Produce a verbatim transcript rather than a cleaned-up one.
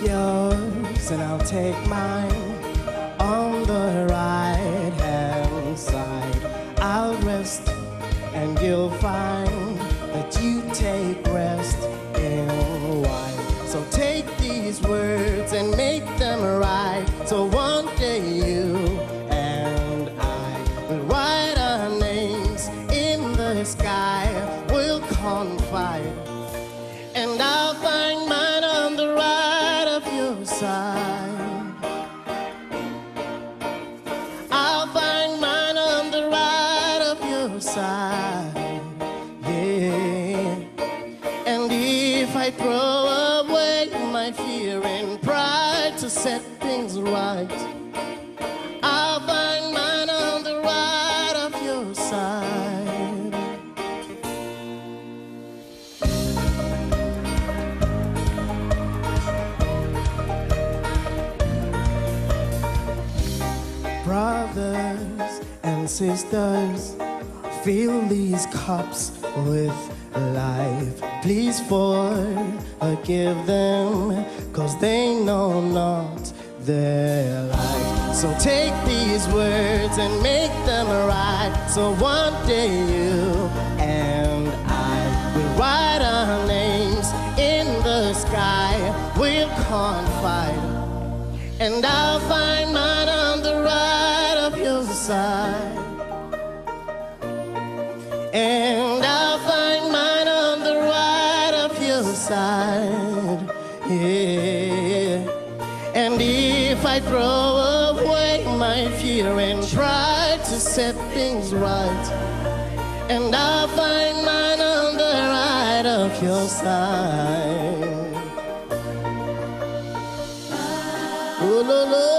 yours and I'll take mine. On the right hand side, I'll rest and you'll find that you take rest in wine. So take these words and make them right, so one day you and I will write our names in the sky. We'll confide, and I'll find mine on the right of your side. I'll find mine on the right of your side, yeah. And if I throw away my fear and pride to set things right, I'll find mine on the right of your side. Brothers and sisters, fill these cups with life. Please forgive them, cause they know not their life. So take these words and make them right, so one day you and I will write our names in the sky. We'll confide, and I'll find mine on the right of your side. And I'll find mine on the right of your side, yeah. And if I throw away my fear and try to set things right, and I'll find mine on the right of your side. Oh, no, no.